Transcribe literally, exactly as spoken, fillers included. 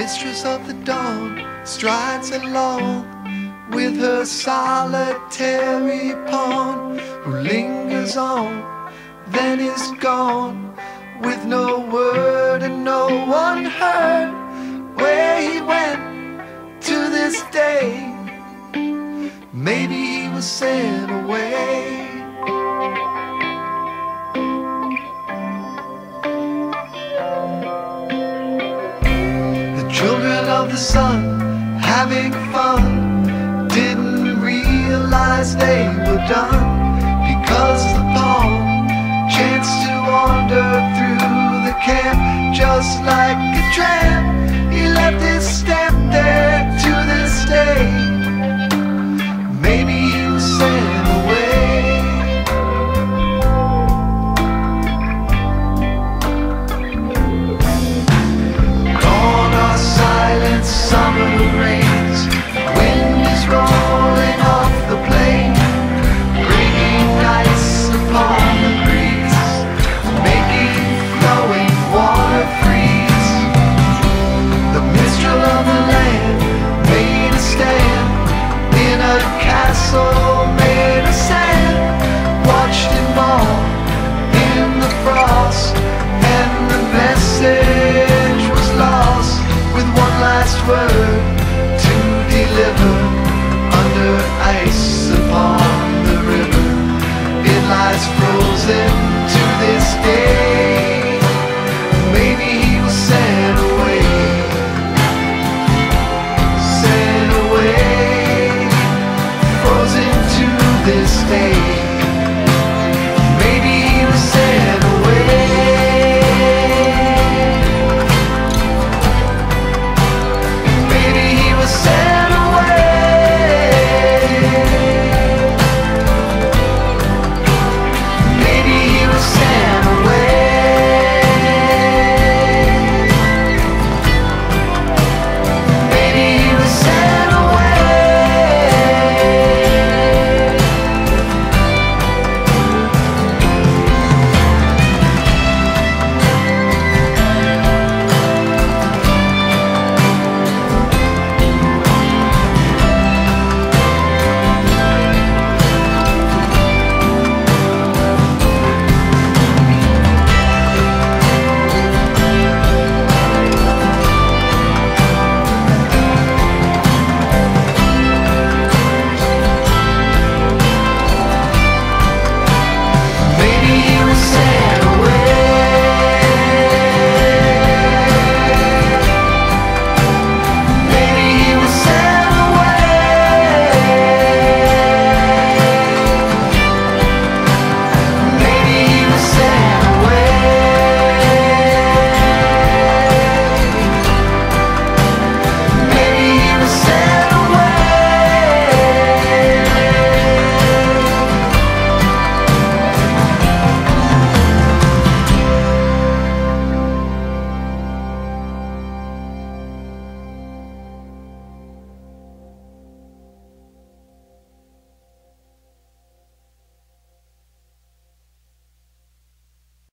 mistress of the dawn strides along with her solitary pawn, who lingers on, then is gone, with no word and no one heard where he went to this day. Maybe he was sent away. The children of the sun, having fun, didn't realize they were done, because the pawn chanced to wander through the camp just like a tramp. He left his stamp there to this day. Maybe he was sent away. Gone are silent summer rains, wind is rolling off the plain, breaking ice upon the breeze, making flowing water freeze. The minstrel of the land made a stand in a castle made of sand, watched him fall in the frost, and the message was lost, with one last word to deliver. Under ice upon the river, it lies frozen